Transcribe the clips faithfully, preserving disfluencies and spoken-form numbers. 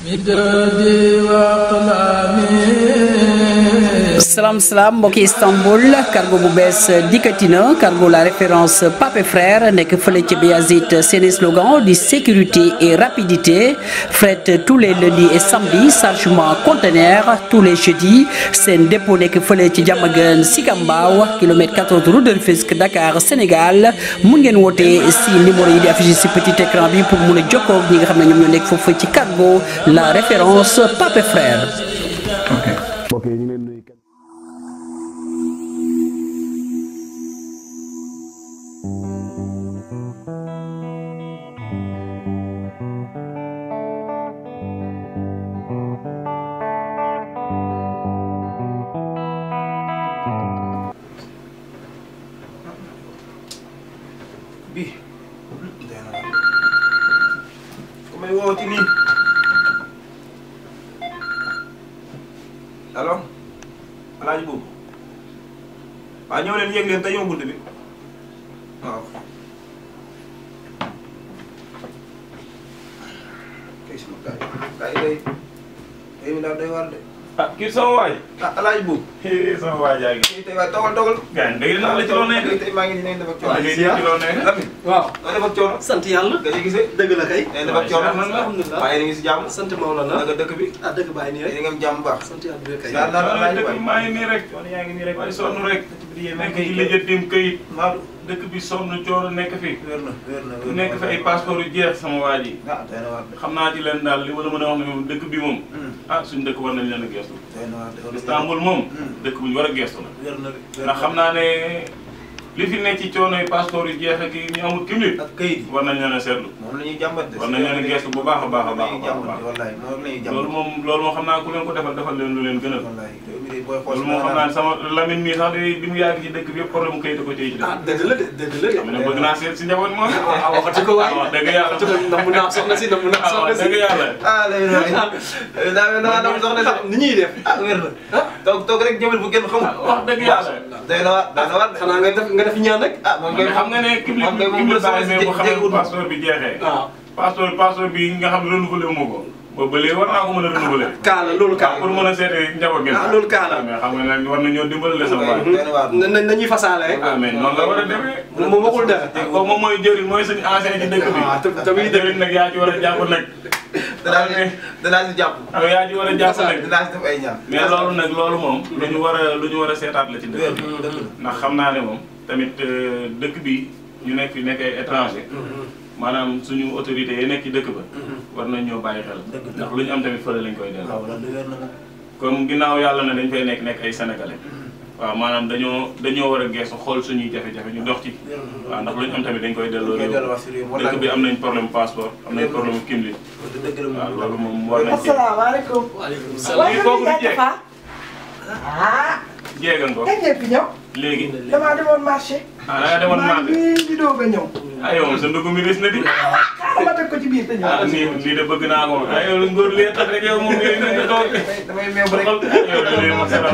Salam salam mbokki Istanbul cargo bu bees dikkati na cargo la référence Pape Frère nekk fële ci Béazit seen slogan di sécurité et rapidité fret tous les lundis et samedis chargement conteneur tous les jeudis seen dépôt nekk fële ci Diamaguène Sicap Mbao kilomètre quatorze route de Rufisque Dakar Sénégal mun ngeen woote si numéro yi di affiché si petit écran bi pour mun a jokkoo ñi nga xam ne ñoom ñoo nekk foofu ci cargo la référence Pape Frère. ok ñu ngi leen nuyu. bi ku may wooti nii allo alaaji boobu waaw ñëw leen yéeg leen te ñëw bunt bi waaw kay sama gaay gaay day day mi daal day war de ah kii sama waay. ah alaaji boobu sama waay jaa ngi. kii tey waay toogal toogal gaañ dëgg naa la ci loo nekk. tey maa ngi nii nañ def ak coono. waaw léegi ci loo nekk. Lamine waaw noo def ak coono. sant yàlla. nga ci gisee. dëgg la kay. nañ def ak coono. alhamdulilah waaye yéen a ngi si jàmm. sant Maolana. naka dëkk bi. ah dëkk bàyyi nii rek. yéen a ngi am jàmm bu baax. sant yàlla bu kay. yaa naan alaaji dëkk waay bi maa ngi nii rek. coono yaa ngi nii rek waaye sonn rek. nekk ci lijjantim këyit. Maodo dëkk bi sonn coono nekk fi. wér na wér na wér na nekk fi ay passeport yu jeex sama waa ji. ah doy na waar de. xam naa ci leen daal li ma la mën a wax ne moom dëkk bi moom. ah suñu dëkk war nañ leen a gestu. doy na waar de. Istanbul moom. dëkk bu ñu war a gestu la. wér na de. ndax xam naa ne li fi nekk ci coono yi passeport yu jeex ak ñu amul kimlit. ak këyit yi war nañ leen a seetlu. moom la ñuy jàmbat de. war nañ leen a gestu bu baax a baax a baax a moom baax a la baax. ñuy jàmbat wallaay moom la ñuy jàmbat. loolu moom loolu moom xam naa ku leen ko defal defal leen lu leen gënal. wallaay réew mi de booy xool loolu moom xam naa ne sama Lamine mii sax de li mu yàgg ci dëkk bi yëpp problème mu kayit ko téye ci ah dëkk. dëgg la de dëgg la de. xam ne bëgg naa seet si njaboot moom. ah waxati ko waay. wax dëgg yàlla. waxati ko ndax mun naa soxna si ndax mun naa ah soxna wax si. dëgg yàlla. ah léegi nag daa mel ne daa soxna sax ni ñuy def. ah wér na ah toog toog rek jëmal bu kenn xamul. wax dëgg yàlla. day na waar day na waar de. xanaa nga def nga def ñaan rek. ah moom kay xam nga ne kibli moom kay moom kibli la bàyyi soxna ne si bu xam ne jéegul. passeport bi jeexee. waaw passeport passeport bi nga xam ne renouvelé wu ma ko. boobu ba léegi war naa ko mën a renouvelé. kaa la loolu kaa pour mën a seetee njaboot gi. ah loolu kaa la. mais xam nga ne war nañoo dimbali sama waay. day na waar na na nañuy fasaale rek. ah mais noonu la war a demee. moom waxul dara. kooku moom mooy jëriñ mooy suñu ancien ci dëkk bi. ah te tamit dëgg. jëriñ nag yaa ci war a jàpp nag. danaa si danaa si jàpp. ak yaa ci war a jàpp nag. dinaa si def ay ñaan. mais loolu nag loolu moom lu ñu war a lu ñu war a seetaat la ci dëkk bi. dëgg la. ndax xam naa ne moom tamit dëkk bi ñu nekk fi nekk ay étranger maanaam suñu autorités yi nekk ci dëkk ba war nañ ñoo bàyyi xel ndax lu ñu am tamit fële lañ koy delloo waaw loolu wér na moom. comme ginnaaw yàlla na dañ fay nekk nekk ay sénégalais waaw maanaam dañoo dañoo war a geesu xool suñuy jafe-jafe ñu dox ci waaw ndax lu ñu am tamit dañ koy delloo koy réew delloo si réew dëkk bi am nañ problème passeport am nañ problème kimlit dëgg la waaw moom. loolu moom war nañ ci asalaamaaleykum. waaleykum Lii salaam. kooku du jeeg ah. jeegan ko kañ ngeen fi ñëw. léegi damaa demoon marché. ah da nga demoon maa marché ngi di doog a ñëw. ah yow sa ndugg mi des na di xaaral ma teg ko ci biir te ñëw. ah nii nii de bëgg naa ko ah yow ngóor lee tax rek yow moom yooyu nañ nga toog damay meew rek. yow de lii ma seral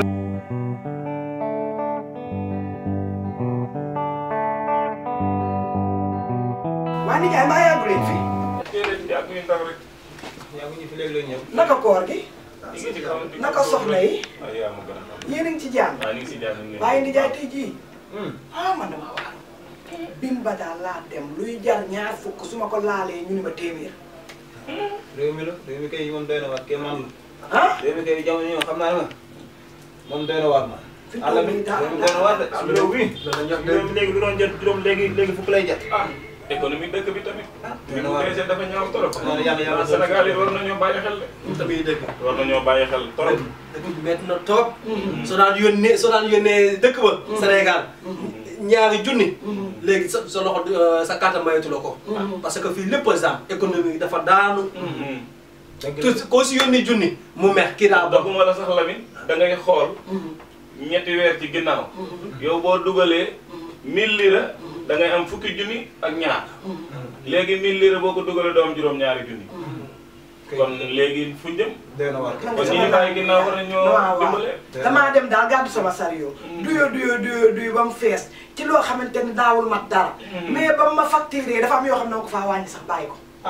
waa nijaay maa yàggu leen fi. yàgg ñu taw rek yaa ngi ñu fi léegi la ñëw. naka koor gi. ñu ngi ci kaw naka soxna yi. waaw yaa ma gën a xam yéen a ngi ci jàmm. waaw ñu ngi si jàmm ñu waaye nijaay tey jii. ah man damaa waar. bimba daal laa dem luy jar ñaar fukk su ma ko laalee ñu ni ma téeméer. réew mi la réew mi kay moom doy na waar kay man ah. réew mi kay jamono ñoo xam naa ne ma moom doy na waar ma. fi àll bi réew mi doy na waar de suñu réew bi. réew mi léegi lu doon jot juróom léegi léegi fukk lay jot. ah économie dëkk bi tamit doy li na mu waar dese dafa ñaaw trop non yàlla yàlla Sénégal yi war nañoo bàyyi xel de tamit dëgg. war nañoo bàyyi xel trop dëgg bi métti na trop. soo daan yónnee soo daan yónnee dëkk ba. Sénégal ñaari junni. léegi sa sa loxo sa carte mayatu la ko. parce que fii lépp par exemple économie dafa daanu. tout koo si yónni junni mu mex kii daa bokk. doguma la sax Lamine da ngay xool ñetti weer ci ginnaaw yow boo dugalee mille lira da ngay am fukki junni ak ñaar léegi mille lira boo ko dugalee doo am juróom-ñaari junni kon léegi fu jëm doy na waar. kon ñi ñu bàyyi ginnaaw war nañoo waaw dimbale waaw damaa dem daal gàddu sama sario. duyoo duyoo duyoo duyo ba mu fees ci loo xamante ni daawul mat dara. mais ba ma facturé dafa am yoo xam ne ko faa wàññi sax bàyyi ko. ah ah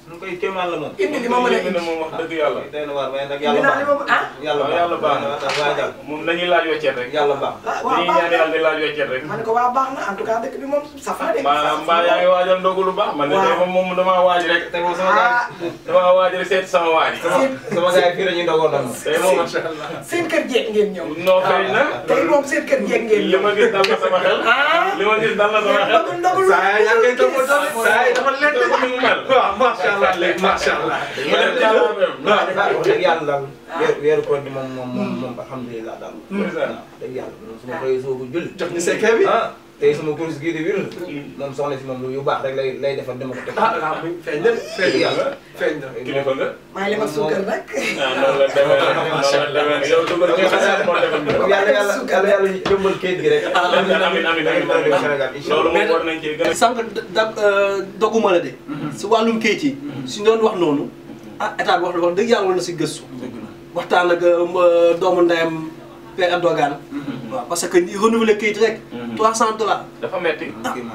ñu koy kéemaan la moom. indi li ma mën a indi moom wax dëgg yàlla. tey na waar waaye nag indi yàlla naa li baax ma ah. yàlla baax yàlla baax na waaye daal moom nañuy laaj weccet rek. yàlla baax. ah waaw dañuy baax ñaan yàlla di laaj weccet rek. ma ne ko waa baax na en tout cas dëkk bi moom safaa de. mbaa mbaa yaa ngi waajal ndogu lu baax. man de tey moom moom damaa waaj rek. tey moom sama gars yi damaa waaj rek seet sama waaj. sama gars yi fii la ñuy ndogoon noonu. tey moom macha allah. seen kër jeeg ngeen ñëw. noo xëy na. tey moom seen kër jeeg ngeen li ñëw. ma gis dal na sama xel. li ma gis dal na sama xel. ndogul ndogul saa yaa ngi koy toppatoo saa yi dafa lent ko ni mu mel. waaw macha allah léegi macha allah. mu dem jàll waaw wax dëgg yàlla daal weer weeru koor bi moom moom moom moom alhamdulilah daal. waaw dëgg yàlla moom su ma koy soogu julli. jox ñu sekkee bi. ah tey sama course gii di wir moom soxna si moom yu baax rek lay lay defar dama ko teg. ah ah feeñ na feeñ dëgg yàlla. feeñ na. kilifa nga. maa ngi leen a suukar nag. ah noonu la demee noonu la demee yow dugal ci xasee moo defal ñu ko. yàlla yàlla yàlla yàlla jëmbal kayit gi rek. amiin amiin amiin amiin Sénégal incha loolu allah. moom war nañ cee gën a. sànq da doguma la de. si wàllum kayit yi. si doon wax noonu. ah état bi wax wax dëgg yàlla war na si gëstu. waxtaan ak doomu ndeyam Père Erdogan. waaw parce que renouveler kayit rek. trois cent dollars. dafa metti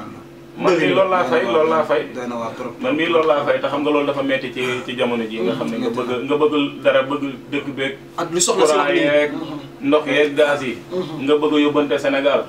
man mii loolu laa fay loolu laa fay. doy na waar trop. man mii loolu laa fay te xam nga loolu dafa metti ci ci jamono ji nga xam ne nga bëgg nga bëgg dara bëgg dëkk beeg. ak lu soxla si wax courant nii. yeeg ndox yeeg gaz yi. nga bëgg a yóbbante Sénégal.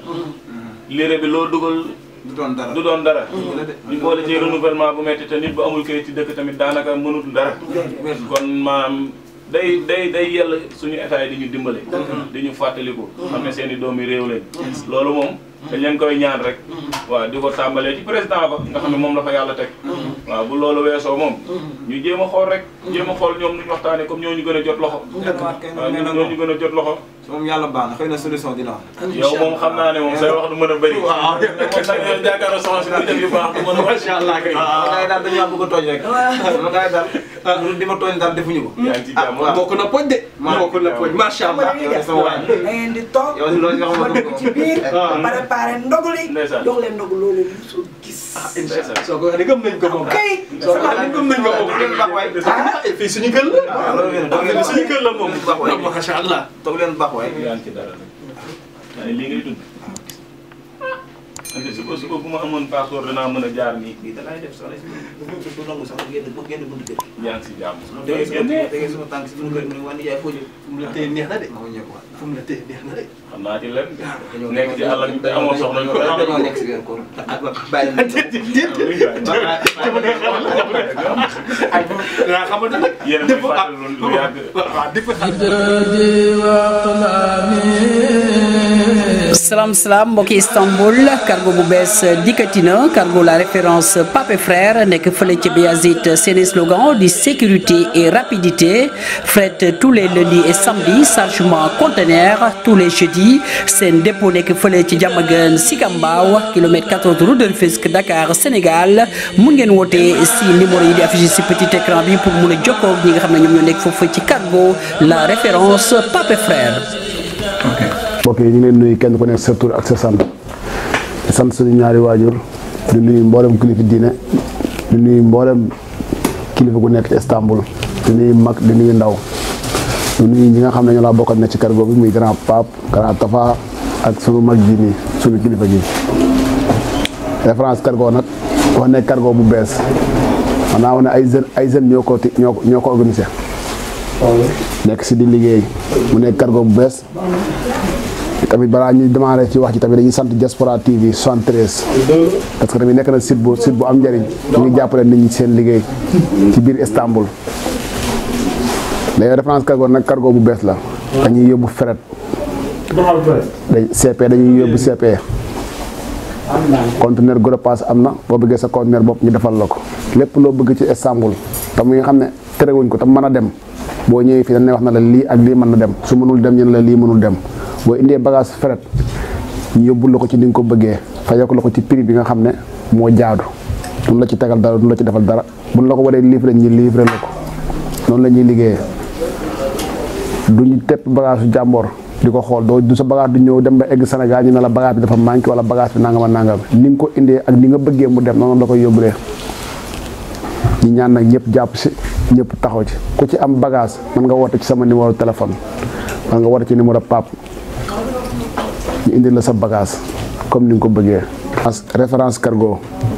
lire bi loo dugal du doon dara. du doon dara. ñu boole ci renouvellement bu metti te nit bu amul kayit ci dëkk tamit daanaka mënut dara. kon maam day day day yell suñu état yi di ñu dimbale. di ñu fàttaliku. xam ne seen i doomi réew lañ. loolu moom dañ leen koy ñaan rek. waaw di ko tàmbalee ci président ba nga xam ne moom la fa yàlla teg. waaw bu loolu weesoo moom. ñu jéem a xool rek. jéem a xool ñoom nu ñu waxtaanee comme ñoo ñu gën a jot loxo. waaw ñoo ñu gën a jot loxo. moom yàlla baax na xëy na solution dina am. yow moom xam naa ne moom say wax du mën a bëri. waaw moom sax yow jàkkaarloo soxna si muy def yu baax du mën a. macha allah kay. sama gars yi daal dañu bëgg a tooñ rek. sama gars yi daal. lu di ma tooñ daal defuñu ko. yaa ngi ci jàmm waaw. bokk na poj de. bokk na poj macha allah. sama waay. da ngeen di toog. yow loolu nga ma xam dëkk ci biir. préparé ndogu li. Ndeysaan. jox leen ndogu loolu lu su gis. Ndeysaan. soo ko waxee gëm nañ ko moom. kay. soo ko waxee gëm nañ ko moom. leen baax waay. ah fii suñu kër la. waaw loolu ngeen toog leen fii suñu kër la moom. baax waay. macha allah. toog leen baax waay. yaa ngi ci dara nag. waaye lii ngay dund. ante suba suba bu ma amoon passeport danaa mën a jaar nii. lii da laay def soxla si du nangu sax génn bu génn buntu kër. yaa ngi si jàmm. da ngay da ngay sama tànk si buntu kër mu ne waa nijaay foo jëm. fu mu la téye neex na de. ma ko ñëw waat. fu mu la téye neex na de. xam naa ci lenn. nekk ci àll bi te amoo soxla ñu ko dañoo nekk si biir koor. bàyyi ay daa xamante nag. yéen a ngi fàttali lu yàgg. waaw di fa salaam salaam mbokki Istanbul cargo bu bees dikkati na cargo la référence Pape Frère nekk fële ci Béazit seen slogan di sécurité et rapidité fret tous les lundis et samedis chargement conteneur tous les jeudis seen dépôt nekk fële ci Diamaguène Sicap Mbao kilomètre quatorze route de Rufisque Dakar Sénégal mun ngeen woote si numéro yi di affiché si petit écran bi pour mun a jokkoo ak ñi nga xam ne ñoom ñoo nekk foofu ci cargo la référence Pape Frère. mbokk yi ñu ngi leen nuyu kenn ku nekk sa tur ak sa sant di sant suñu ñaari waajur di nuyu mboolem kilifa diine di nuyu mboolem kilifa gu nekk ci Istanbul di nuyu mag di nuyu ndaw di nuyu ñi nga xam ne ñoo laa bokkat ne ci cargo bi muy grand Pape grand Tafa ak sunu mag ji nii sunu kilifa gi référence cargo nag wax ne cargo bu bees man naa wax ne ay jeunes ay jeunes ñoo ko ñoo ko ñoo ko organisé nekk si di liggéey mu nekk cargo bu bees tamit balaa ñuy démarrer ci wax ci tamit dañuy sant Diaspora T V soixante-treize parce que tamit nekk na site bu site bu am njëriñ ñu ngi jàppale nit ñi seen liggéey ci biir Istanbul léegi référence cargo nag cargo bu bees la dañuy yóbbu fret dañ C P dañuy yóbbu C P conteneur gros pass am na boo bëggee sa conteneur bopp ñu defal la ko lépp loo bëgg ci Istanbul te mu nga xam ne terewuñ ko te mën a dem boo ñëwee fii dañ lay wax na la lii ak lii mën na dem su mënul dem ñu ne la lii mënul dem boo indee bagage fret ñu yóbbul la ko ci ni nga ko bëggee fayoo ko la ko ci prix bi nga xam ne moo jaadu duñ la ci tegal dara duñ la ci defal dara buñ la ko waree livré ñu livré la ko noonu la ñuy liggéeyee duñu tepp bagage su jàmboor di ko xool doo du sa bagage du ñëw dem ba egg Sénégal ñu ne la bagage bi dafa manqué wala bagage bi nangam ak nangam ni nga ko indee ak ni nga bëggee mu dem noonu la koy yóbbulee ñu ñaan nag ñëpp jàpp si ñëpp taxaw ci ku ci am bagage mën nga woote ci sama numéro téléphone mën nga woote ci numéro Pape ñu indi la sa bagage comme ni nga ko bëggee. référence cargo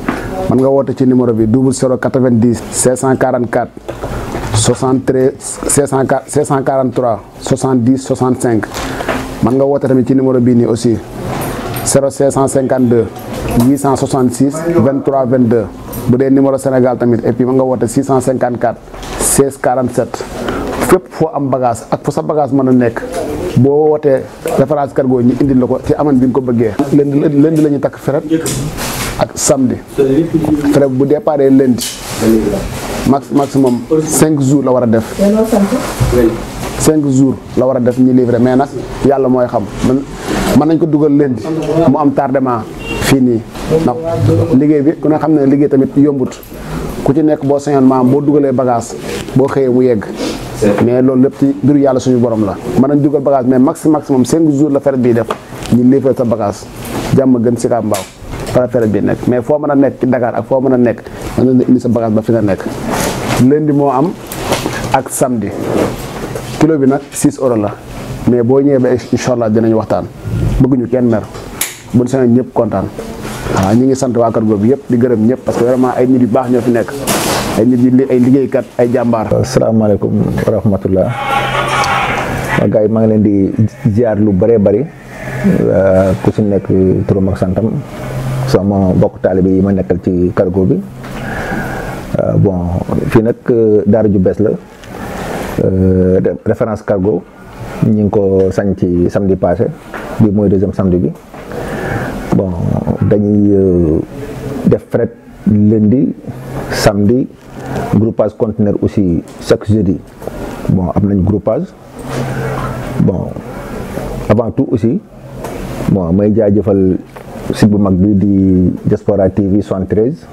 man nga woote ci numéro bi double zéro quatre-vingt-dix cinq cent quarante-quatre soixante-treize cinq cent quarante-trois soixante-dix soixante-cinq man nga woote tamit ci numéro bii nii aussi zéro cinq cent cinquante-deux huit cent soixante-six vingt-trois vingt-deux bu dee numéro Sénégal tamit et puis man nga woote six cent cinquante-quatre seize quarante-sept fépp foo am bagage ak fu sa bagage mën a nekk boo wootee référence cargo ñu indil la ko ci aman bi nga ko bëggee. lundi lundi la ñuy takk fret ak samedi fret bu déparé lundi max maximum cinq jours la war a def cinq jours la war a def ñu livré mais nag yàlla mooy xam mën nañ ko dugal lundi mu am tardement fii nii ndax liggéey bi ku ne xam ne liggéey tamit yombut ku ci nekk boo sañoon maam boo dugalee bagage boo xëyee mu yegg mais loolu lépp ci mbiru yàlla suñu borom la mën nañ dugal bagage mais max maximum cinq jours la feret bii def ñu livré sa bagage jàmm gën si Sicap Mbao fa feret bi nekk mais foo mën a nekk ci Dakar ak foo mën a nekk mën nañ indi sa bagage ba fi nga nekk lundi moo am ak samedi kilo bi nag six euros la mais boo ñëwee ba incha allah dinañ waxtaan bëgguñu kenn mer buñ sañoon ñëpp kontaan waaw ñu ngi sant waa Cargo bi yëpp di gërëm ñëpp parce que vraiment ay nit yu baax ñoo fi nekk ay nit yu ay liggéeykat ay jàmbaar. asalaamaaleykum wa rahmatullah gars yi maa ngi leen di ziar lu bëree bëri ku si nekk turam ak santam sama mbokk taalibe yi ma nekkal ci Cargo bi bon fii nag daara ju bees la référence Cargo ñu ngi ko sañ ci samedi passé bi mooy deuxième samedi bi bon dañuy def fret lundi samedi groupage conteneur aussi chaque jeudi bon am nañ groupage bon avant tout aussi bon may jaajëfal site bu mag bi di Diaspora T V soixante-treize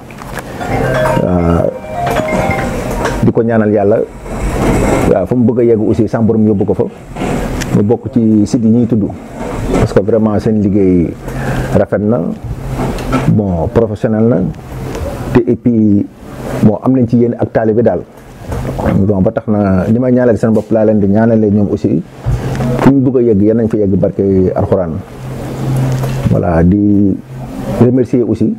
di ko ñaanal yàlla waaw fu mu bëgg a yegg aussi sa borom yóbbu ko fa mu bokk ci site yi ñuy tudd parce que vraiment seen liggéey rafet na bon professionnel na te et puis bon am nañ ci yéen ak taalibe daal bon ba tax na li may ñaanal seen bopp laa leen di ñaanalee ñoom aussi fu ñu bëgg a yegg yéen nañ fa yegg barke alxuraan voilà di remercier aussi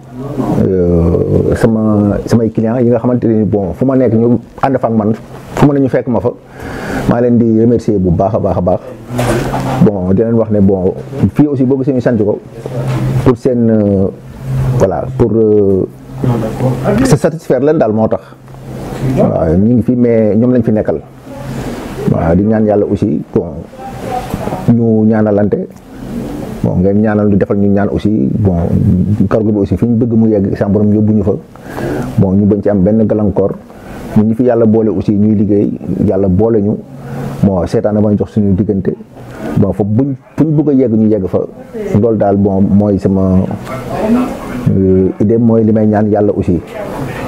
sama samay clients yi nga xamante ni bon fu ma nekk ñu ànd fa ak man fu ma ne ñu fekk ma fa maa leen di remercier bu baax a baax a baax bon di leen wax ne bon fii aussi boo gisee ñu sant ko pour seen voilà pour se satisfaire leen daal moo tax waaw ñu ngi fi mais ñoom lañ fi nekkal waaw di ñaan yàlla aussi bon ñu ñaanalante bon ngeen ñaanal lu defal ñu ñaan aussi bon Cargo bi aussi fi ñu bëgg mu yegg sa borom yóbbu ñu fa bon ñu bañ ci am benn gàllankoor ñun ñi fi yàlla boole aussi ñuy liggéey yàlla boole ñu bon seetaan bañ jox suñu diggante bon fa buñ fu ñu bëgg a yegg ñu yegg fa loolu daal bon mooy sama idée mooy li may ñaan yàlla aussi